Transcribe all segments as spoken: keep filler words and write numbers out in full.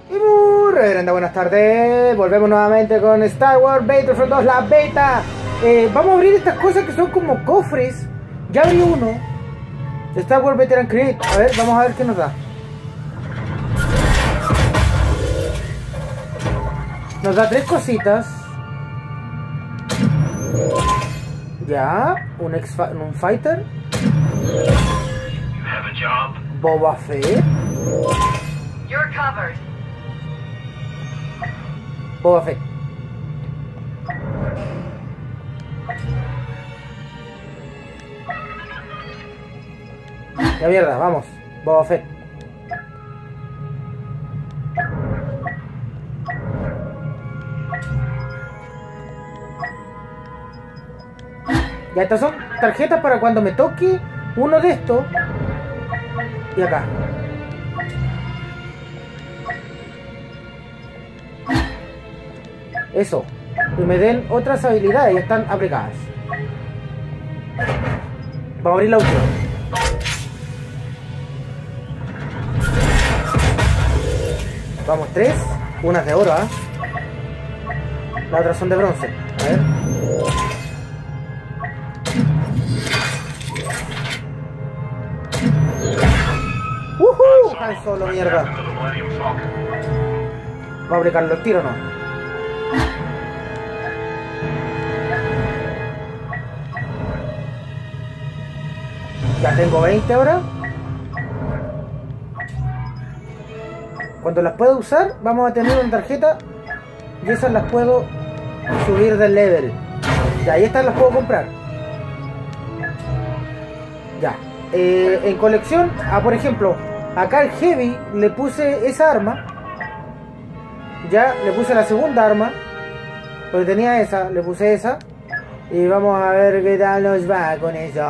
Y muy reverenda buenas tardes. Volvemos nuevamente con Star Wars Battlefront dos, la beta. eh, Vamos a abrir estas cosas que son como cofres. Ya abrí uno, Star Wars Veteran Create. A ver, vamos a ver qué nos da. Nos da tres cositas. Ya, un, ex un fighter. Boba Fett. You're covered. Boba Fett. Ya mierda, vamos. Boba Fett. Ya, estas son tarjetas para cuando me toque uno de estos. Y acá. Eso. Y me den otras habilidades. Ya están aplicadas. Vamos a abrir la última. Vamos, tres. Unas de oro, ¿ah? ¿eh? Las otras son de bronce. A ver. ¡Woohoo! Han Solo, mierda. ¿Va a aplicarlo el tiro o no? Ya tengo veinte ahora. Cuando las pueda usar, vamos a tener una tarjeta. Y esas las puedo subir del level. Ya, ahí estas las puedo comprar. Ya. Eh, en colección, ah, por ejemplo, acá al Heavy le puse esa arma. Ya, le puse la segunda arma. Porque tenía esa, le puse esa. Y vamos a ver qué tal nos va con eso.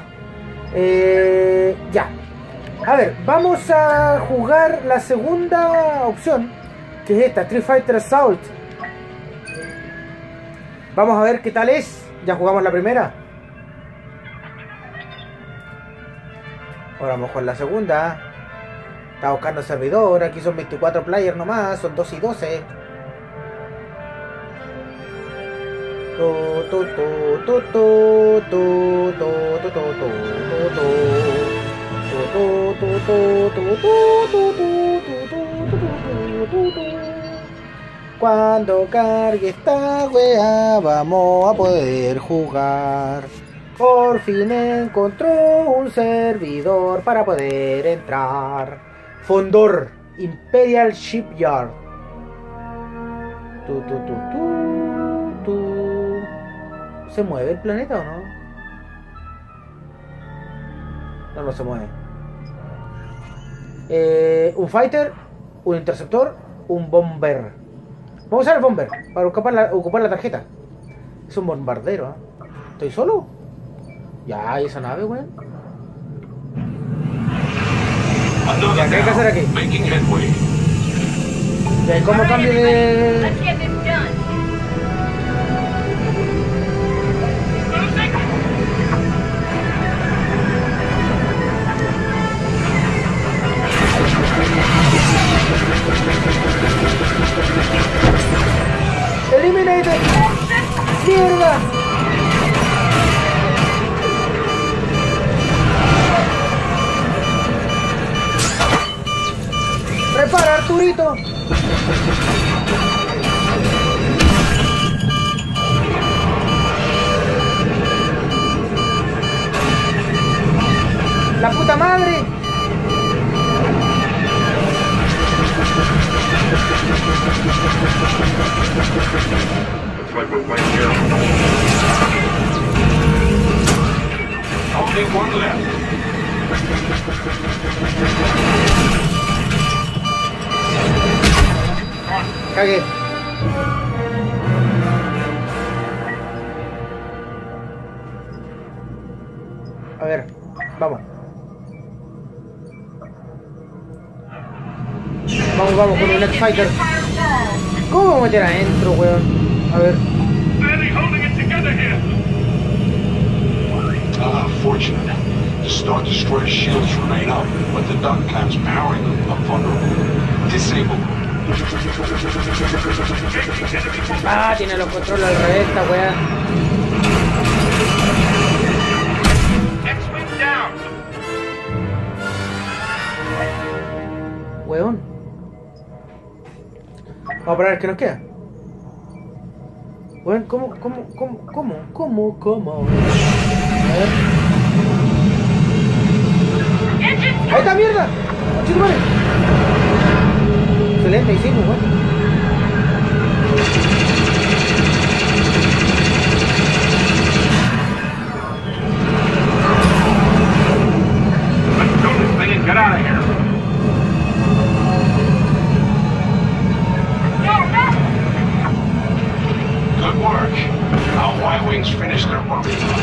Eh, ya. A ver, vamos a jugar la segunda opción, que es esta, Street Fighter Assault. Vamos a ver qué tal es. Ya jugamos la primera. Ahora vamos con la segunda. Está buscando servidor. Aquí son veinticuatro players nomás. Son dos y doce. Tu, tu, tu, tu, tu, tu, tu, tu, tu, tu, tu. Cuando cargue esta wea vamos a poder jugar. Por fin encontró un servidor para poder entrar. Fondor Imperial Shipyard. Tu, tu, tu, tu, tu. ¿Se mueve el planeta o no? No, no se mueve. Eh, un fighter, un interceptor, un bomber. Vamos a usar el bomber para ocupar la, ocupar la tarjeta. Es un bombardero, ¿eh? ¿Estoy solo? Ya, ¿y esa nave, weón? Ya, ¿qué hay que hacer aquí? Ya, ¿cómo cambio de...? Eliminated. Mierda. Prepara, Arturito. La puta madre. Looks like we're right here. Only one left. Cagué. A ver, vamos. Vamos, vamos con un Next Fighter. ¿Cómo vamos a meter adentro, weón? A ver. Ah, fortunate. The Star Destroyer shields remain up, but the duct clamps powering them are vulnerable. Disable. Ah, tiene los controles al revés esta weá. X-Wing down. Weón. Vamos a probar qué nos queda. Weón, ¿cómo, cómo, cómo, cómo, cómo, cómo? A ver. ¡Ahí está, mierda! ¡Chico, madre! Excelente, hicimos, weón. Let's do this thing and get out of here. Good work. Now Y-Wings finish their work.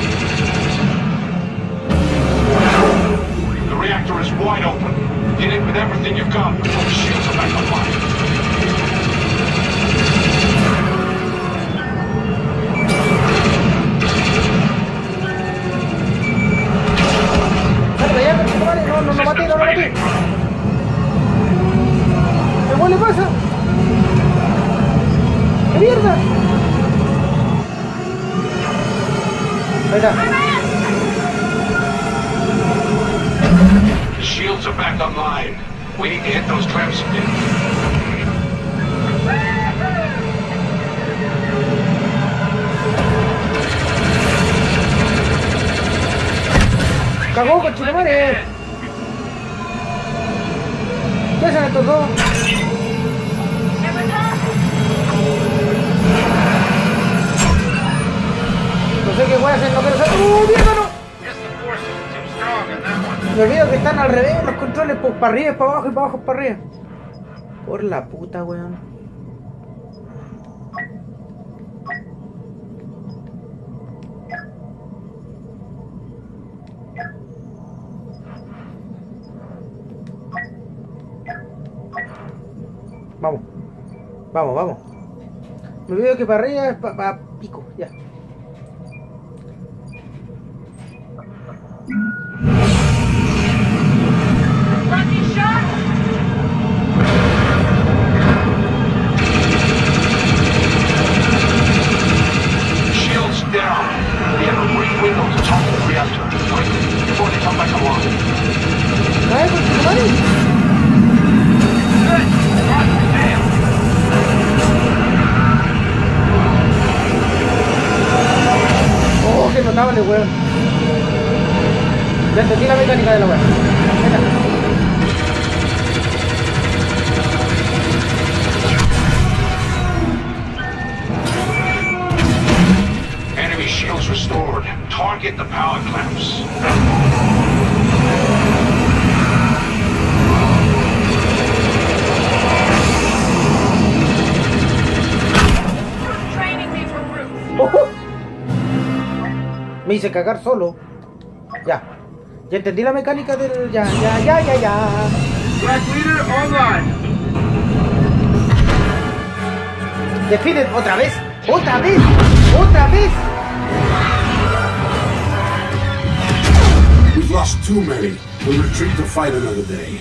The reactor is wide open. Get in with everything you've got before the shields are back online. ¡Salve ya, conchito, madre! No, no, no maté, no lo maté. ¿Qué weón le pasa? ¡Qué mierda! Ahí está. The shields are back online. We need to hit those clamps again. ¡Cagó, conchito, madre! ¿Qué hacen estos dos? No sé qué voy a hacer, no quiero saber. ¡Uh, mierda, no! Guess the force is too strong in that one. Me olvido que están al revés los controles, pues para arriba, para abajo y para abajo, para arriba. Por la puta, weón. Vamos. Vamos, vamos. Me olvido que para arriba es para pa pico, ya. Lucky shot! Shields down. We have a brief window to top the reactor. Quick, before they come back online. ¿Cae, conchito, madre? Good. Hot damn. Oh, qué notable, weón. Ya entendí la mecánica de la weón. Enemy shields restored. Target the power clamps. Training me for Bruce. Oh, me hice cagar solo. Ya. Ya entendí la mecánica del... Ya, ya, ya, ya, ya. Black Leader online. Definen otra vez. Otra vez. Otra vez. We've lost too many. We'll retreat to fight another day.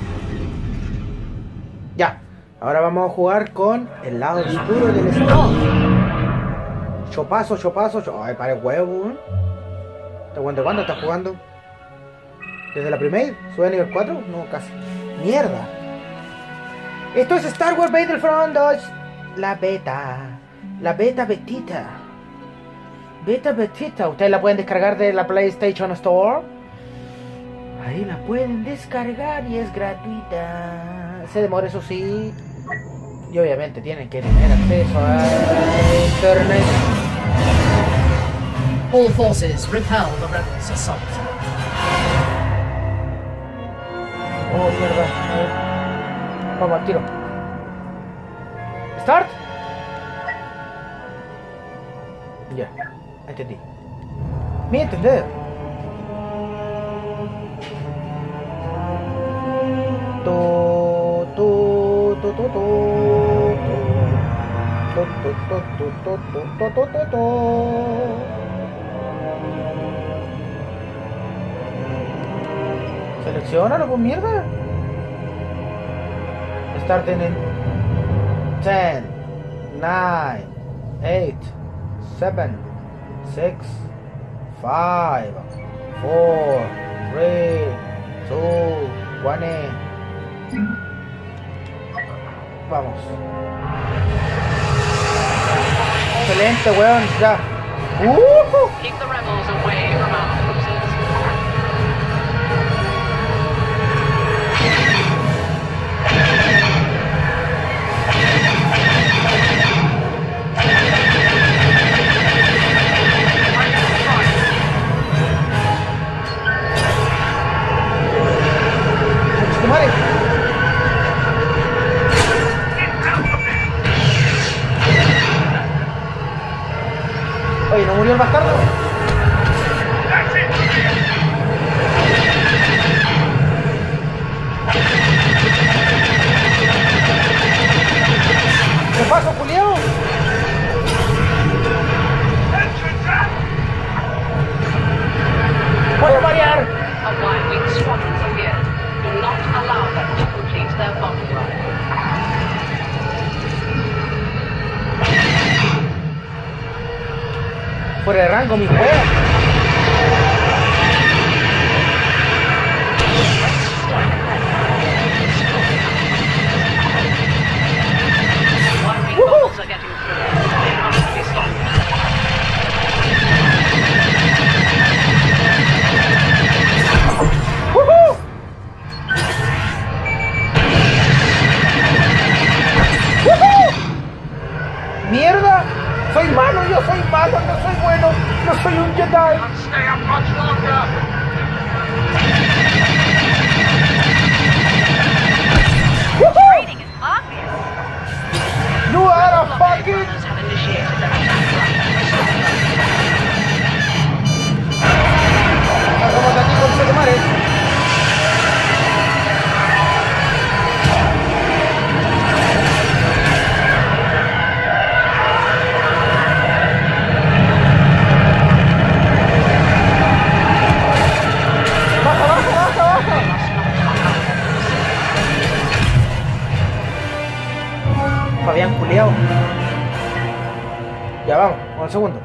Ya. Ahora vamos a jugar con el lado oscuro del Strong. Chopazo, chopazo, cho... Ay, para el huevo. ¿Te cuento cuándo estás jugando? ¿Desde la primera? ¿Sube a nivel cuatro? No, casi. ¡Mierda! Esto es Star Wars Battlefront dos. La beta. La beta betita. Beta betita. Ustedes la pueden descargar de la PlayStation Store. Ahí la pueden descargar y es gratuita. Se demora, eso sí. Y obviamente tienen que tener acceso a internet. All forces repel the rebels' assault. Oh, mierda. A ver. Vamos al tiro. Start. Ya, entendí. Me entender. To, to, to, to, to, to, to, to, to, to, to, to, to, to. Seleccionalo, pues mierda. Start en el... ten, nine, eight, seven, six, five, four, three, two, one. Vamos. Excelente, weón, ya. Uh-huh. Keep the rebels away from our cruisers. Madre. Oye, ¿no murió el bastardo? ¿Qué pasa, Julio? Voy a variar. A wide-wing squadron's appeared. Do not allow them to complete their bomb run. Fuera de rango, mi juego. Wide-wing bombers are getting through. They must be stopped. ¡Woohoo! ¡Woohoo! ¡Mierda! ¡Soy malo! ¡Yo soy malo! ¡No soy bueno! ¡No soy un Jedi! Can't stay up much longer. ¡Woohoo! Training is obvious. ¡You are a Blockade fucking... runners have initiated their attack run. Hagamos de aquí con Chetumare. Baja, baja, baja, baja. Fabián culiao. Ya vamos, un segundo.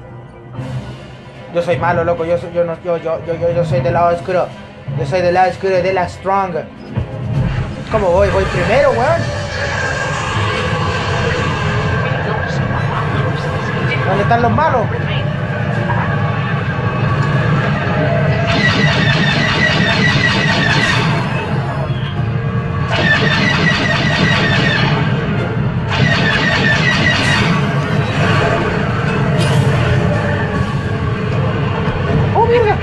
Yo soy malo, loco, yo soy, yo no, yo, yo, yo, yo, yo soy del lado oscuro. Yo soy del lado oscuro de la strong. ¿Cómo voy? Voy primero, weón. ¿Dónde están los malos? ¡Oh, mierda!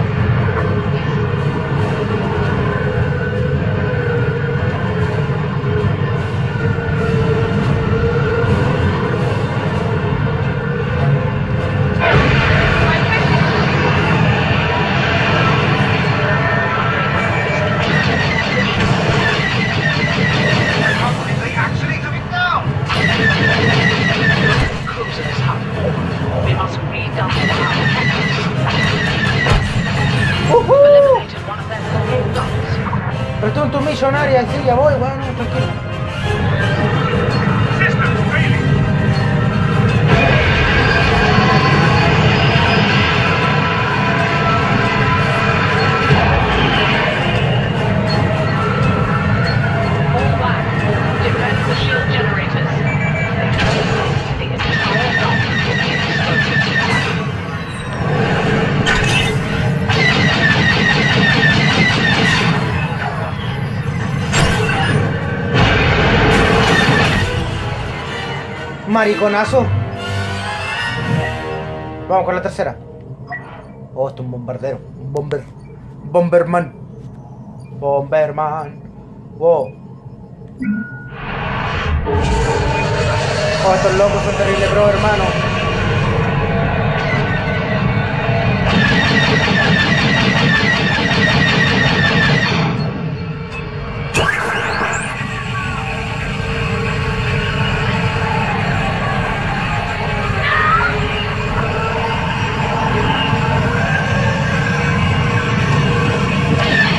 They actually took it down. Cruisers have fallen. We must redouble our efforts. ¡Uhú! Eliminated one of their four guns. Pero tú en tu millonaria, sí, ya voy, weón, tranquilo. Systems failing. All back. Defend the shield generators. The entire dump will be exploded. Mariconazo. Vamos con la tercera. Oh, esto es un bombardero. Un bomber. Bomberman. Bomberman. Wow. Oh, estos locos son terribles, bro, hermano.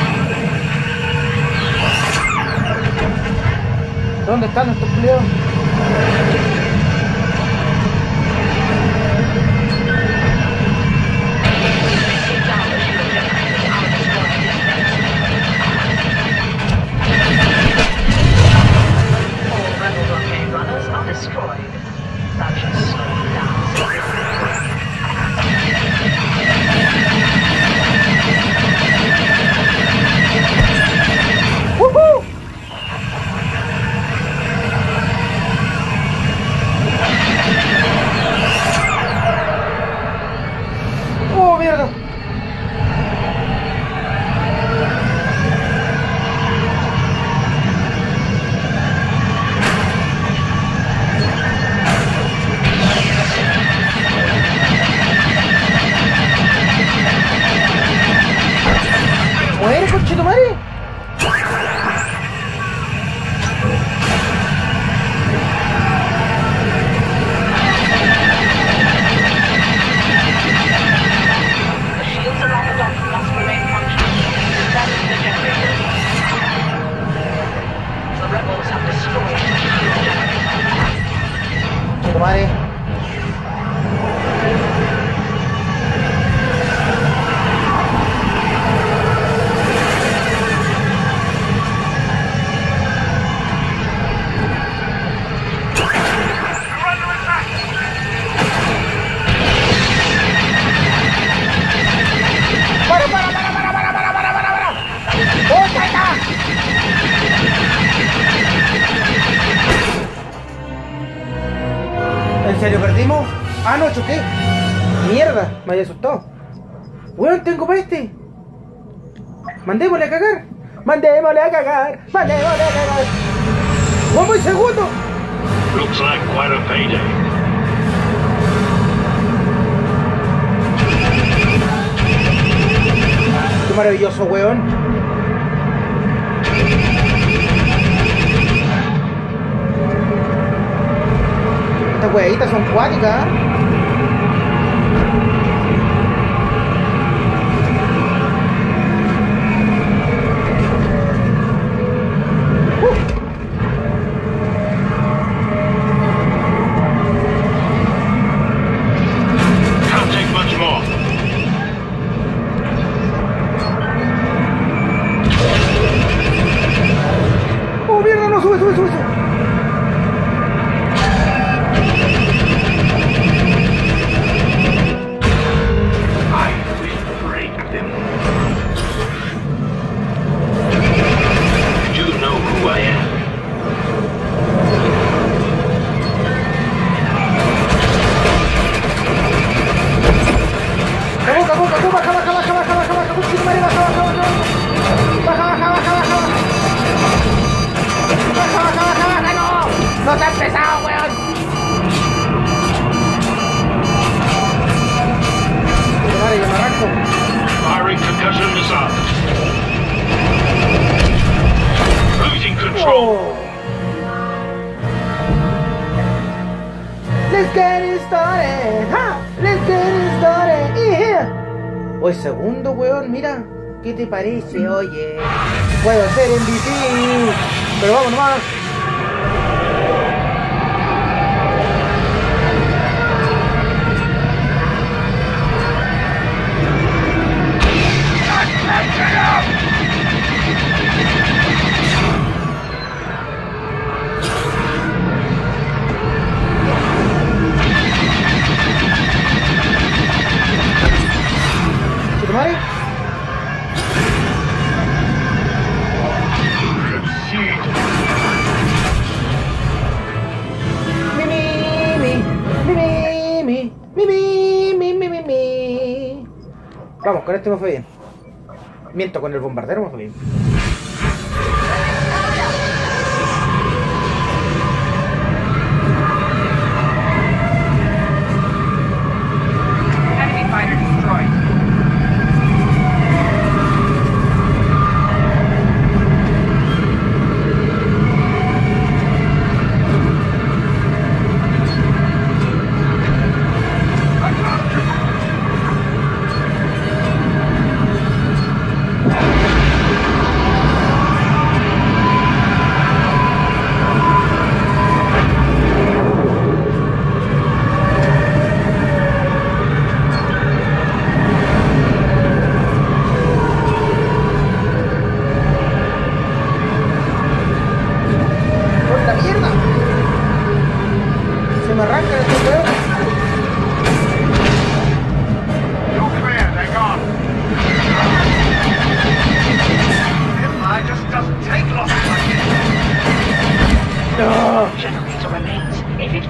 ¿Dónde están estos culiados? ¿En serio perdimos? Ah, no, choqué. Mierda, me había asustado. Weón, tengo para este. Mandémosle a cagar. Mandémosle a cagar. Mandémosle a cagar. ¡Un muy segundo! Looks like quite a payday. Qué maravilloso, weón. Estas huevitas son cuáticas. Can't take much more. ¡Oh, mierda! No, sube, sube, sube, sube. I will break them. You know who I am. ¡Cagó, cagó, cagó! ¡Baja, baja, baja, baja, baja, baja! ¡Puchito, madre! ¡Baja, baja, baja! ¡Baja, baja, baja, baja! ¡Baja, baja, baja, baja! ¡No! ¡No te has pesado, weón! Puta madre, yo me arranco. Firing concussion missile. Losing control. Oh. Let's get it started, ha! Let's get it started, yeah. Oye, segundo, weón, mira. ¿Qué te parece, oye? Puedo ser M V P. Pero vamos nomás. ¿Qué te madre? Mi, mi, mi, mi, mi, mi, mi, mi, mi, mi, mi. Vamos, con este me fue bien. Miento, con el bombardero me fue bien. Enemy fighter destroyed.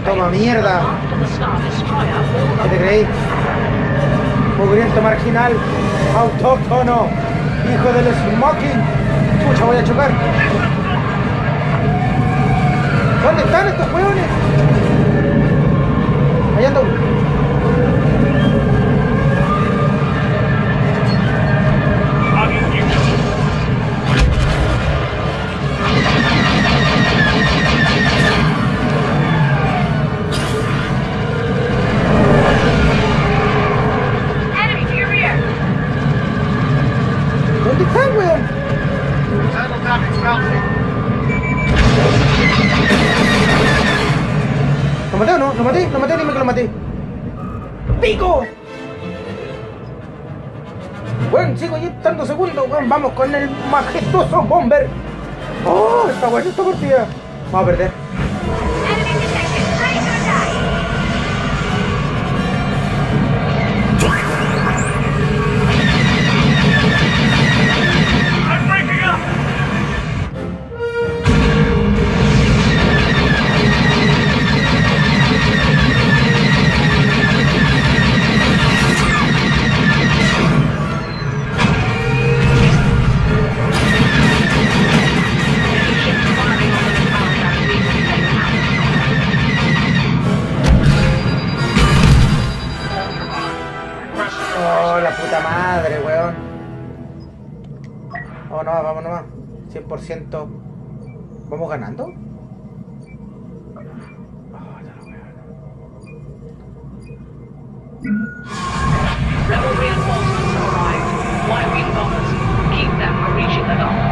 Toma mierda. After the Star Destroyer, all ¿Qué te the creí? Mugriento marginal, autóctono, hijo del smoking. Pucha, voy a chocar. ¿Dónde están estos hueones? Allá anda uno. Enemy to your rear. ¿Dónde están, weón? Settle damage mounting. ¿Lo maté o no? ¿Lo maté? ¿Lo maté? Dime que lo maté. ¡Pico! Weón, sigo ahí tantos segundos, weón. Vamos con el majestuoso bomber. ¡Oh! Está buena esta partida. Vamos a perder. Enemy detected. Ready to attack. I'm breaking up! Oh, la puta madre, weón. Vamos nomás, vamos nomás. cien por ciento. ¿Vamos ganando? Oh, ya lo veo. rebel reinforcements have arrived. Y-wing bombers. Keep them from reaching the dock.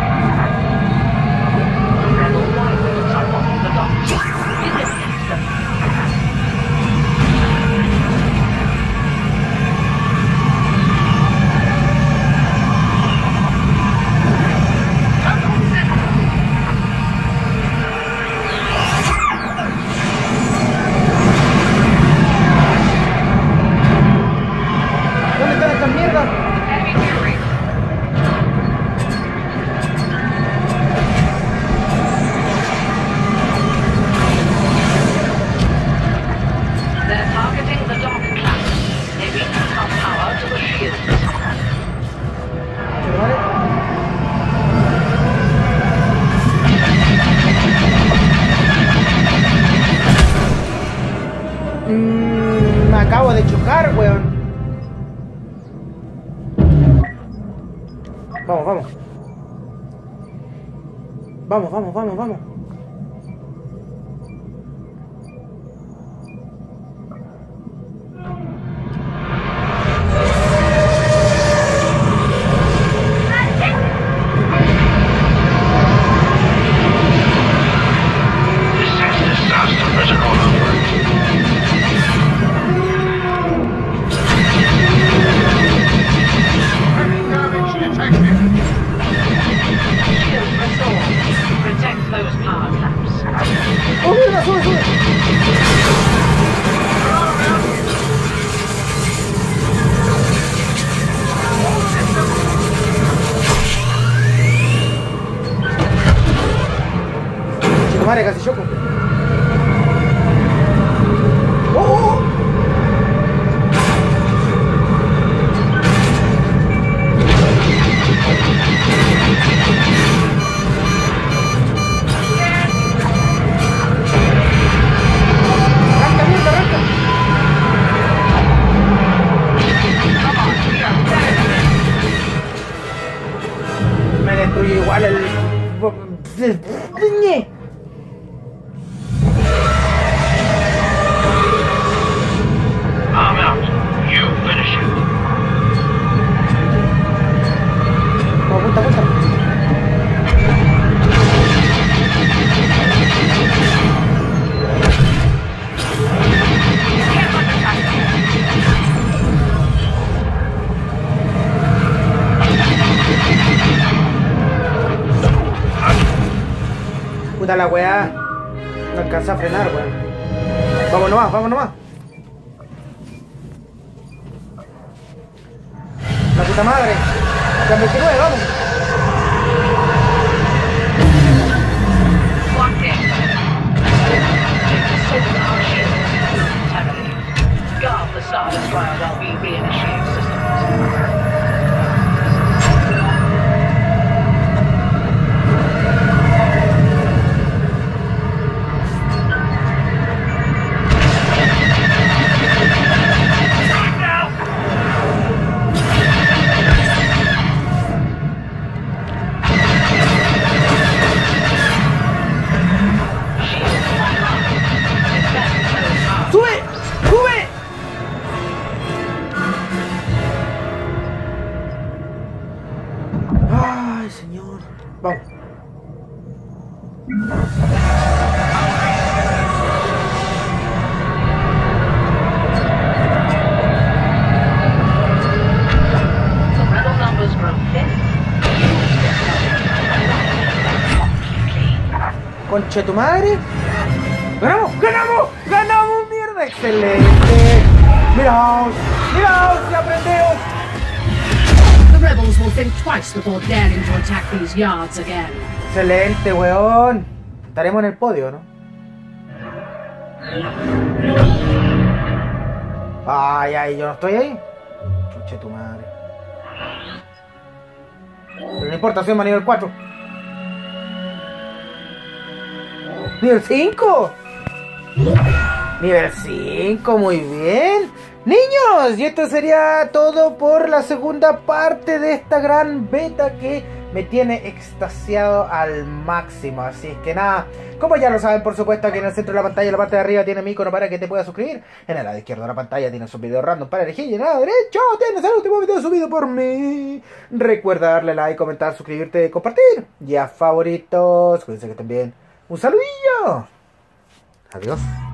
Rebel Y-wings are blocking the docks. Eliminate them. ¿Dónde están estas mierdas? Enemy to your rear. They're targeting the dock class. They need to cut power to the shields. ¿Vale? Mm, me acabo de chocar, weón. Vamos, vamos. Vamos, vamos, vamos, vamos. This is disaster protocol over. Heavy damage detected. Shields restored. Protect those power traps. ¡Oh, mierda! ¡Sube, sube! Chico madre, casi choco. ¡Oh, oh, oh! ¡Arranca, mierda, arranca! Me destruye igual el... I'm out. You finish it. Oh, apunta, apunta. Puta la weá. No alcanza a frenar, weón. Vamos nomás, vamos nomás. La puta madre. La veintinueve, vamos. Blocked in. They've assaulted our shields. The rebel numbers grow thin. Conche tu madre. ¡Ganamos! ¡Ganamos! ¡Ganamos! ¡Mierda! ¡Excelente! ¡Miraos! ¡Miraos! ¡Y aprendemos! The rebels will think twice before daring to attack these yards again. Excelente, weón. Estaremos en el podio, ¿no? Ay, ay, yo no estoy ahí. Chuche tu madre. Pero no importa, soy a nivel cuatro. ¿Nivel cinco? Nivel cinco, muy bien. Niños, y esto sería todo por la segunda parte de esta gran beta que me tiene extasiado al máximo. Así es que nada, como ya lo saben, por supuesto, aquí en el centro de la pantalla, en la parte de arriba, tiene mi icono para que te puedas suscribir. En el lado izquierdo de la pantalla tienes un video random para elegir. Y en el lado derecho tienes el último video subido por mí. Recuerda darle like, comentar, suscribirte, compartir. Y a favoritos, cuídense que estén bien. Un saludillo. Adiós.